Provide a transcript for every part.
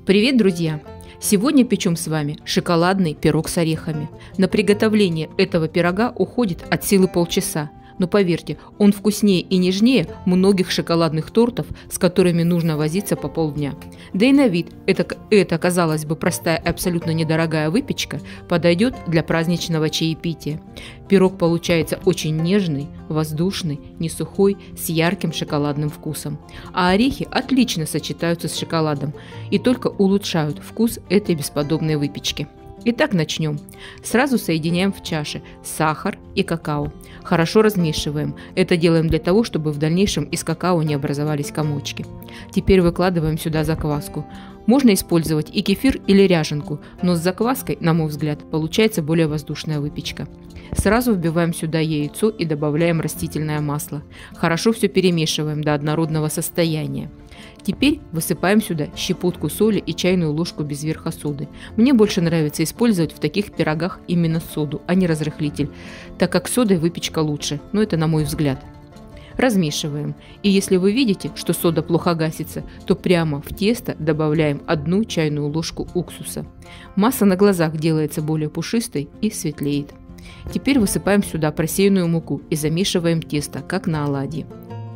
Привет, друзья! Сегодня печем с вами шоколадный пирог с орехами. На приготовление этого пирога уходит от силы полчаса. Но поверьте, он вкуснее и нежнее многих шоколадных тортов, с которыми нужно возиться по полдня. Да и на вид эта, казалось бы, простая и абсолютно недорогая выпечка подойдет для праздничного чаепития. Пирог получается очень нежный, воздушный, не сухой, с ярким шоколадным вкусом. А орехи отлично сочетаются с шоколадом и только улучшают вкус этой бесподобной выпечки. Итак, начнем. Сразу соединяем в чаше сахар и какао. Хорошо размешиваем. Это делаем для того, чтобы в дальнейшем из какао не образовались комочки. Теперь выкладываем сюда закваску. Можно использовать и кефир или ряженку, но с закваской, на мой взгляд, получается более воздушная выпечка. Сразу вбиваем сюда яйцо и добавляем растительное масло. Хорошо все перемешиваем до однородного состояния. Теперь высыпаем сюда щепотку соли и чайную ложку без верха соды. Мне больше нравится использовать в таких пирогах именно соду, а не разрыхлитель, так как содой выпечка лучше, но это на мой взгляд. Размешиваем. И если вы видите, что сода плохо гасится, то прямо в тесто добавляем 1 чайную ложку уксуса. Масса на глазах делается более пушистой и светлеет. Теперь высыпаем сюда просеянную муку и замешиваем тесто, как на оладьи.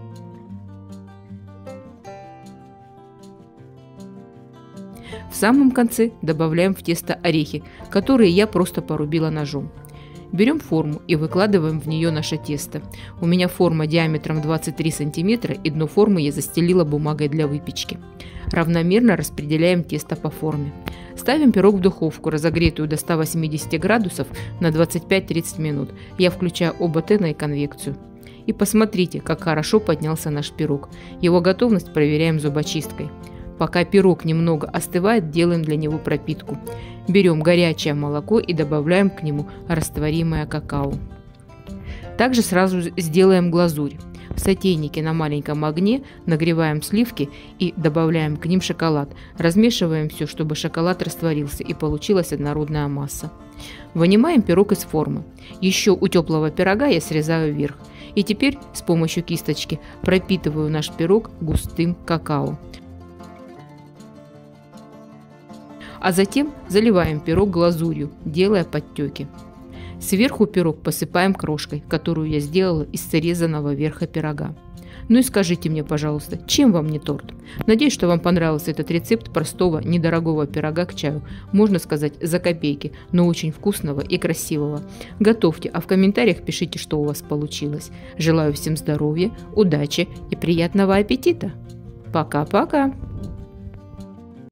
В самом конце добавляем в тесто орехи, которые я просто порубила ножом. Берем форму и выкладываем в нее наше тесто. У меня форма диаметром 23 см, и дно формы я застелила бумагой для выпечки. Равномерно распределяем тесто по форме. Ставим пирог в духовку, разогретую до 180 градусов на 25-30 минут. Я включаю оба тена и конвекцию. И посмотрите, как хорошо поднялся наш пирог. Его готовность проверяем зубочисткой. Пока пирог немного остывает, делаем для него пропитку. Берем горячее молоко и добавляем к нему растворимое какао. Также сразу сделаем глазурь. В сотейнике на маленьком огне нагреваем сливки и добавляем к ним шоколад. Размешиваем все, чтобы шоколад растворился и получилась однородная масса. Вынимаем пирог из формы. Еще у теплого пирога я срезаю вверх. И теперь с помощью кисточки пропитываю наш пирог густым какао. А затем заливаем пирог глазурью, делая подтеки. Сверху пирог посыпаем крошкой, которую я сделала из срезанного верха пирога. Ну и скажите мне, пожалуйста, чем вам не торт? Надеюсь, что вам понравился этот рецепт простого, недорогого пирога к чаю. Можно сказать, за копейки, но очень вкусного и красивого. Готовьте, а в комментариях пишите, что у вас получилось. Желаю всем здоровья, удачи и приятного аппетита. Пока-пока!